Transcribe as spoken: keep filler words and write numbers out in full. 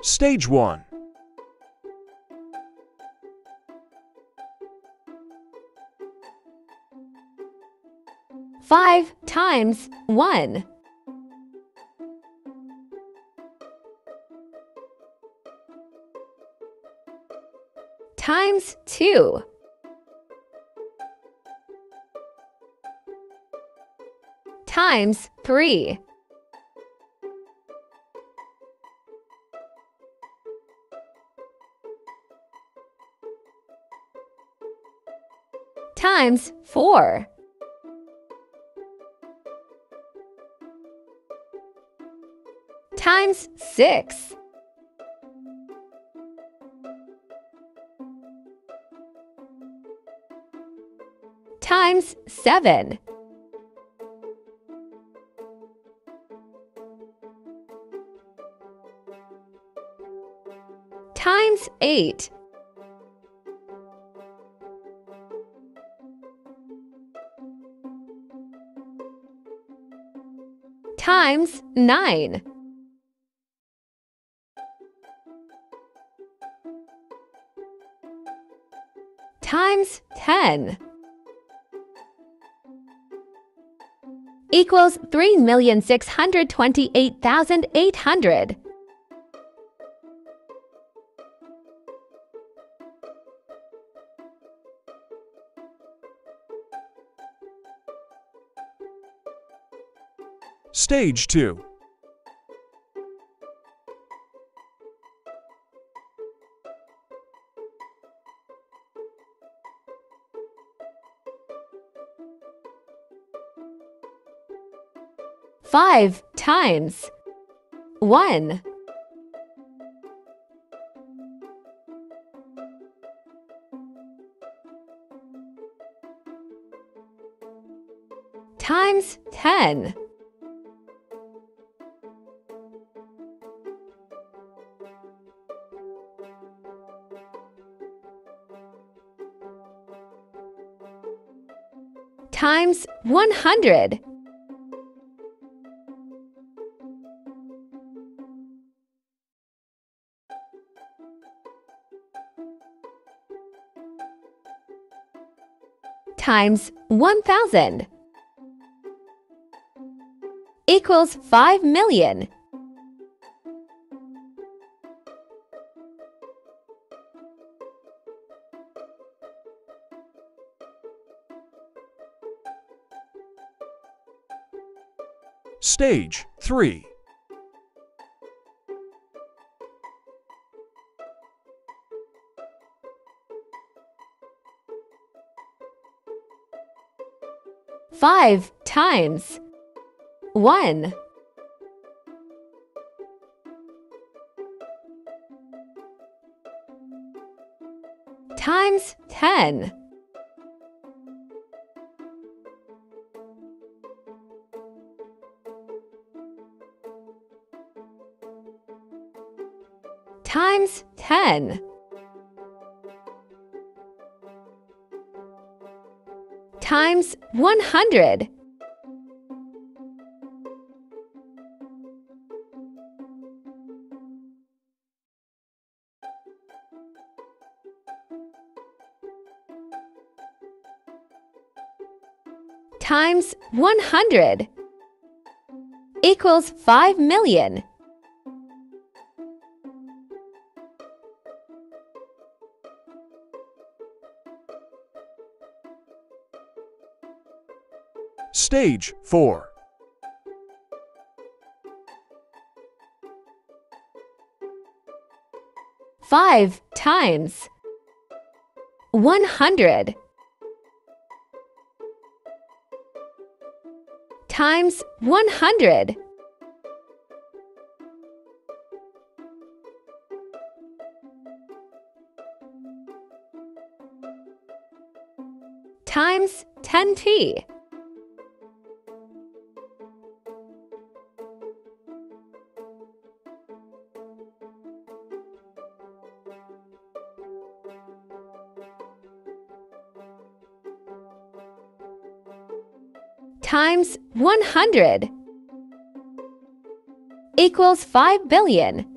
Stage one. Five times one. Times two. Times three. Times four. Times six. Times seven. Times eight. Times nine. Times ten. Equals three million six hundred twenty-eight thousand eight hundred. Stage two. Five times one. Times ten. Times one hundred. Times one thousand. Equals five million. Stage three. Five times one. Times ten. Times ten. Times one hundred. Times one hundred. Equals five million. Stage four. Five times one hundred. Times one hundred. Times ten t. Times one hundred equals five billion.